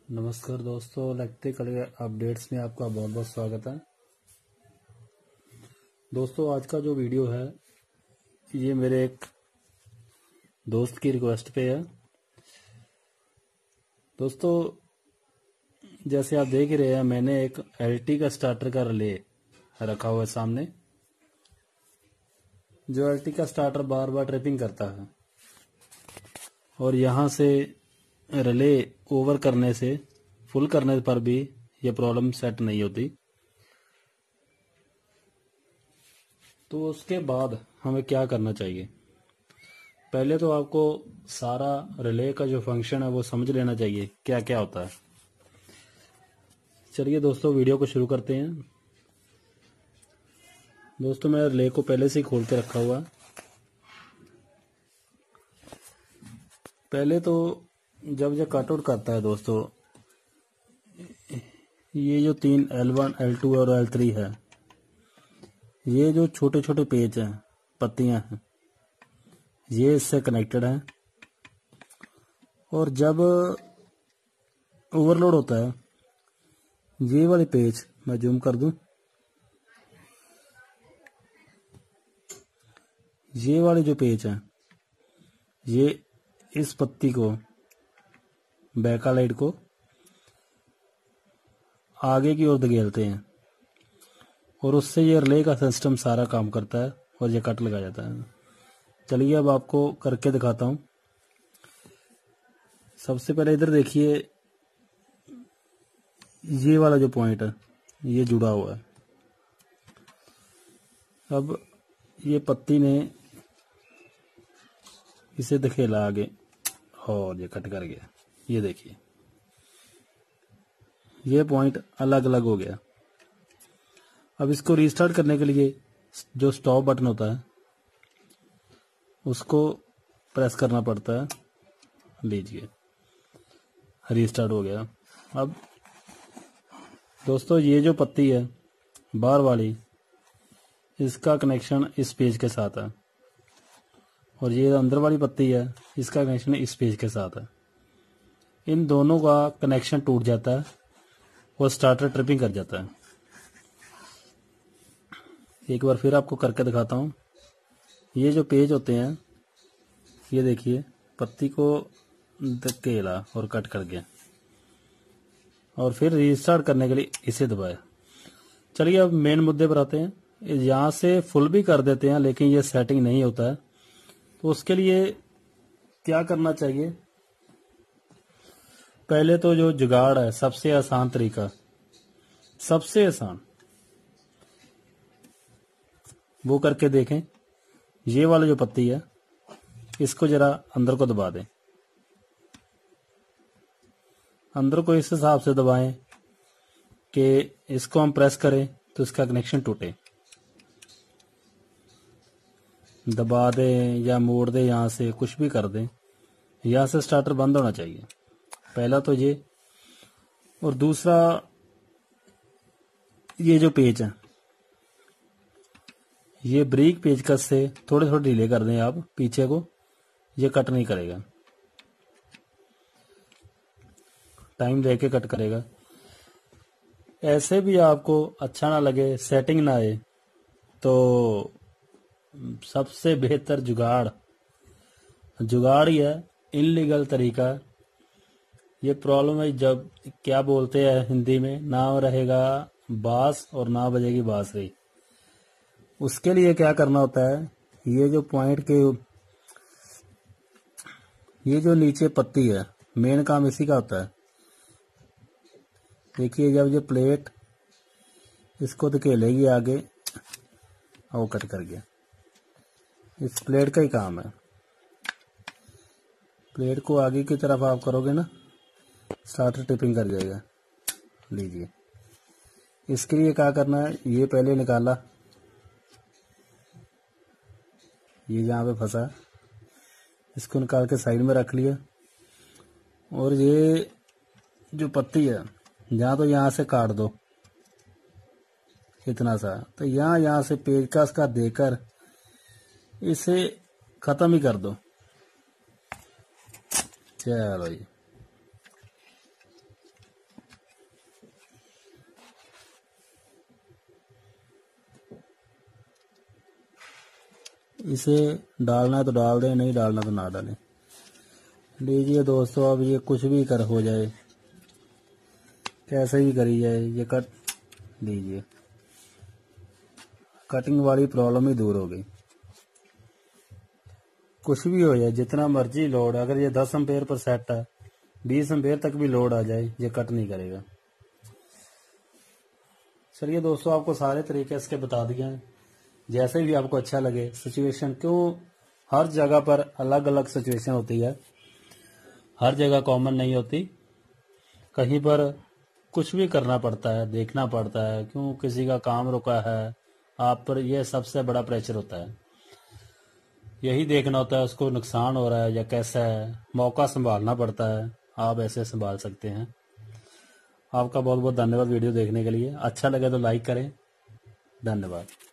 नमस्कार दोस्तों, electrical updates में आपका बहुत बहुत स्वागत है। दोस्तों, आज का जो वीडियो है ये मेरे एक दोस्त की रिक्वेस्ट पे है। दोस्तों, जैसे आप देख ही रहे हैं, मैंने एक एलटी का स्टार्टर का रिले रखा हुआ है सामने। जो एलटी का स्टार्टर बार बार ट्रिपिंग करता है और यहाँ से रिले ओवर करने से, फुल करने पर भी ये प्रॉब्लम सेट नहीं होती। तो उसके बाद हमें क्या करना चाहिए? पहले तो आपको सारा रिले का जो फंक्शन है वो समझ लेना चाहिए, क्या क्या होता है। चलिए दोस्तों, वीडियो को शुरू करते हैं। दोस्तों, मैं रिले को पहले से ही खोल के रखा हुआ है। पहले तो जब ये कट आउट करता है दोस्तों, ये जो 3 L1 L2 और L3 है, ये जो छोटे छोटे पेच हैं, पत्तियां हैं, ये इससे कनेक्टेड हैं। और जब ओवरलोड होता है, ये वाले पेच मैं जूम कर दूं, ये वाले जो पेच हैं, ये इस पत्ती को, बैकालाइट को आगे की ओर धकेलते हैं और उससे ये रिले का सिस्टम सारा काम करता है और ये कट लगा जाता है। चलिए अब आपको करके दिखाता हूँ। सबसे पहले इधर देखिए, ये वाला जो पॉइंट है ये जुड़ा हुआ है। अब ये पत्ती ने इसे धकेला आगे और ये कट कर गया। ये देखिए, ये पॉइंट अलग अलग हो गया। अब इसको रीस्टार्ट करने के लिए जो स्टॉप बटन होता है उसको प्रेस करना पड़ता है। लीजिए, रीस्टार्ट हो गया। अब दोस्तों, ये जो पत्ती है बाहर वाली, इसका कनेक्शन इस पेज के साथ है और ये अंदर वाली पत्ती है, इसका कनेक्शन इस पेज के साथ है। इन दोनों का कनेक्शन टूट जाता है और स्टार्टर ट्रिपिंग कर जाता है। एक बार फिर आपको करके दिखाता हूँ। ये जो पेज होते हैं, ये देखिए, पत्ती को धकेला और कट कर गया और फिर रीस्टार्ट करने के लिए इसे दबाया। चलिए अब मेन मुद्दे पर आते हैं। यहाँ से फुल भी कर देते हैं लेकिन ये सेटिंग नहीं होता है। तो उसके लिए क्या करना चाहिए? पहले तो जो जुगाड़ है, सबसे आसान तरीका, सबसे आसान, वो करके देखें। ये वाला जो पत्ती है, इसको जरा अंदर को दबा दें। अंदर को इस हिसाब से दबाएं कि इसको हम प्रेस करें तो इसका कनेक्शन टूटे। दबा दें या मोड़ दें, यहां से कुछ भी कर दें, यहां से स्टार्टर बंद होना चाहिए। पहला तो ये। और दूसरा, ये जो पेच है, ये ब्रेक पेचकस से थोड़े थोड़े ढीले कर दें आप पीछे को, ये कट नहीं करेगा, टाइम लेके कट करेगा। ऐसे भी आपको अच्छा ना लगे, सेटिंग ना आए, तो सबसे बेहतर जुगाड़ ही है, इनलीगल तरीका। ये प्रॉब्लम है, जब क्या बोलते हैं हिंदी में, ना रहेगा बांस और ना बजेगी बांसुरी। उसके लिए क्या करना होता है, ये जो पॉइंट के, ये जो नीचे पत्ती है, मेन काम इसी का होता है। देखिए, जब ये प्लेट इसको धकेलेगी आगे, वो कट कर गया। इस प्लेट का ही काम है। प्लेट को आगे की तरफ आप करोगे ना, स्टार्टर टिपिंग कर जाएगा। लीजिए, इसके लिए क्या करना है, ये पहले निकाला, ये जहाँ पे फंसा, इसको निकाल के साइड में रख लिया। और ये जो पत्ती है, जहाँ तो यहाँ से काट दो इतना सा, तो यहाँ से पेचकस का देकर इसे खत्म ही कर दो। चलो, इसे डालना है तो डाल दें, नहीं डालना तो ना डालें। लीजिए दोस्तों, अब ये कुछ भी कर हो जाए, कैसे भी करी जाए, ये कट लीजिए, कटिंग वाली प्रॉब्लम ही दूर हो गई। कुछ भी हो जाए, जितना मर्जी लोड, अगर ये 10 एम्पेयर पर सेट है, 20 एम्पेयर तक भी लोड आ जाए, ये कट नहीं करेगा। चलिए दोस्तों, आपको सारे तरीके इसके बता दिए हैं, जैसे भी आपको अच्छा लगे। सिचुएशन क्यों, हर जगह पर अलग अलग सिचुएशन होती है, हर जगह कॉमन नहीं होती। कहीं पर कुछ भी करना पड़ता है, देखना पड़ता है, क्यों किसी का काम रुका है आप पर, यह सबसे बड़ा प्रेशर होता है। यही देखना होता है उसको नुकसान हो रहा है या कैसा है, मौका संभालना पड़ता है। आप ऐसे संभाल सकते हैं। आपका बहुत बहुत धन्यवाद वीडियो देखने के लिए। अच्छा लगे तो लाइक करें। धन्यवाद।